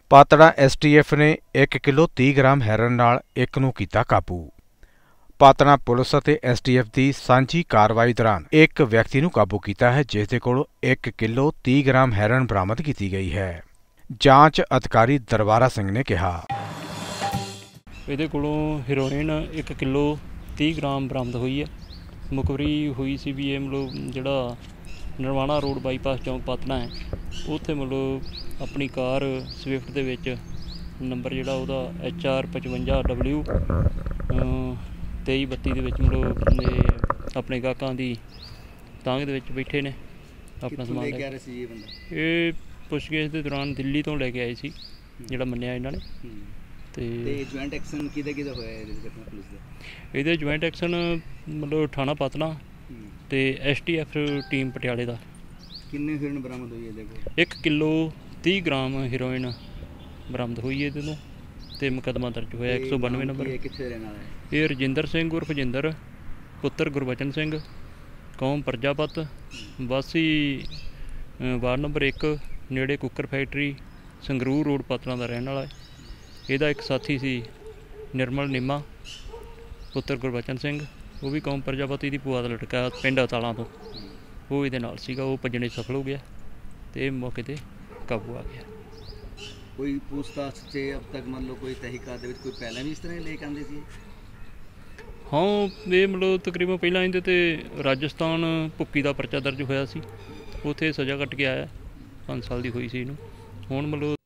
Patran STF ਨੇ 1 kilo 30 gram heroin ਨਾਲ ਇੱਕ ਨੂੰ ਕੀਤਾ ਕਾਬੂ। ਪਾਤੜਾ ਪੁਲਿਸ ਅਤੇ STF ਦੀ ਸਾਂਝੀ ਕਾਰਵਾਈ ਦੌਰਾਨ ਇੱਕ ਵਿਅਕਤੀ ਨੂੰ ਕਾਬੂ ਕੀਤਾ ਹੈ, ਜਿਸ ਦੇ ਕੋਲੋਂ 1 ਕਿਲੋ 30 ਗ੍ਰਾਮ ਹੈਰਨ ਬਰਾਮਦ ਕੀਤੀ ਗਈ ਹੈ। ਜਾਂਚ ਅਧਿਕਾਰੀ ਦਰਬਾਰਾ ਸਿੰਘ ਨੇ ਕਿਹਾ, ਇਹਦੇ ਕੋਲੋਂ ਹੀਰੋਇਨ 1 ਕਿਲੋ 30 ਗ੍ਰਾਮ ਬਰਾਮਦ ਹੋਈ ਹੈ। ਮੁਖਬਰੀ ਹੋਈ ਸੀ ਵੀ ਇਹ ਮਤਲਬ ਜਿਹੜਾ ਨਰਵਾਣਾ ਰੋਡ ਬਾਈਪਾਸ ਚੌਂਕ ਪਾਤੜਾ ਹੈ, ਉੱਥੇ ਮਤਲਬ ਆਪਣੀ ਕਾਰ ਸਵਿਫਟ ਦੇ ਵਿੱਚ ਨੰਬਰ ਜਿਹੜਾ ਉਹਦਾ HR 55W 2332 ਦੇ ਵਿੱਚ ਮਤਲਬ ਆਪਣੇ ਗਾਹਕਾਂ ਦੀ ਤਾਂਘ ਦੇ ਵਿੱਚ ਬੈਠੇ ਨੇ ਆਪਣਾ ਸਮਾਨ ਲੈ ਕੇ ਆ ਰਹੇ ਸੀ। ਇਹ ਪੁੱਛਗਿੱਛ ਦੇ ਦੌਰਾਨ ਦਿੱਲੀ ਤੋਂ ਲੈ ਕੇ ਆਏ ਸੀ, ਜਿਹੜਾ ਮੰਨਿਆ ਇਹਨਾਂ ਨੇ। ਤੇ ਜੁਆਇੰਟ ਐਕਸ਼ਨ ਕਿਹਦਾ ਹੋਇਆ ਪੁਲਿਸ ਦਾ? ਇਹਦੇ ਜੁਆਇੰਟ ਐਕਸ਼ਨ ਮਤਲਬ ਥਾਣਾ ਪਾਤੜਾ ਤੇ STF ਟੀਮ ਪਟਿਆਲੇ ਦਾ। ਕਿੰਨੇ ਹੀਰੋਇਨ ਬਰਾਮਦ ਹੋਈ ਇਹਦੇ ਕੋਲ? 1 ਕਿਲੋ 30 ਗ੍ਰਾਮ ਹੀਰੋਇਨ ਬਰਾਮਦ ਹੋਈ ਇਹਦੇ ਤੋਂ ਤੇ ਮੁਕੱਦਮਾ ਦਰਜ ਹੋਇਆ 192 ਨੰਬਰ। ਕਿੱਥੇ ਰਹਿਣ ਵਾਲਾ ਹੈ ਇਹ? ਰਜਿੰਦਰ ਸਿੰਘ ਉਰਫ ਜਿੰਦਰ, ਪੁੱਤਰ ਗੁਰਬਚਨ ਸਿੰਘ, ਕੌਮ ਪ੍ਰਜਾਪਤ, ਵਾਸੀ ਵਾਰਡ ਨੰਬਰ 1 ਨੇੜੇ cooker factory, Sangrur road Patran ਦਾ ਰਹਿਣ ਵਾਲਾ ਹੈ। ਇਹਦਾ ਇੱਕ ਸਾਥੀ ਸੀ ਨਿਰਮਲ ਨਿੰਮਾ, ਪੁੱਤਰ ਗੁਰਬਚਨ ਸਿੰਘ, ਉਹ ਵੀ ਕੌਮ ਪ੍ਰਜਾਪਤੀ ਦੀ ਭੂਆ ਦਾ ਲੜਕਾ, ਪਿੰਡ ਅਤਾਲਾਂ ਤੋਂ। ਉਹ ਇਹਦੇ ਨਾਲ ਸੀਗਾ, ਉਹ ਭੱਜਣੇ ਸਫਲ ਹੋ ਗਿਆ ਤੇ ਇਹ ਮੌਕੇ 'ਤੇ ਕਾਬੂ ਆ ਗਿਆ। ਕੋਈ ਪੁੱਛਤਾਛ 'ਚ ਅਬ ਤੱਕ ਮੰਨ ਲਓ ਕੋਈ ਤਹਿਕੀਕਾਤ ਦੇ ਵਿੱਚ ਕੋਈ ਪਹਿਲਾਂ ਵੀ ਇਸ ਤਰ੍ਹਾਂ ਲੈ ਕੇ ਆਉਂਦੇ ਸੀ? ਹਾਂ, ਇਹ ਮਤਲਬ ਤਕਰੀਬਨ ਪਹਿਲਾਂ ਇਹਦੇ 'ਤੇ ਰਾਜਸਥਾਨ ਭੁੱਕੀ ਦਾ ਪਰਚਾ ਦਰਜ ਹੋਇਆ ਸੀ, ਉੱਥੇ ਸਜ਼ਾ ਕੱਟ ਕੇ ਆਇਆ, 5 ਸਾਲ ਦੀ ਹੋਈ ਸੀ ਇਹਨੂੰ। ਹੁਣ ਮਤਲਬ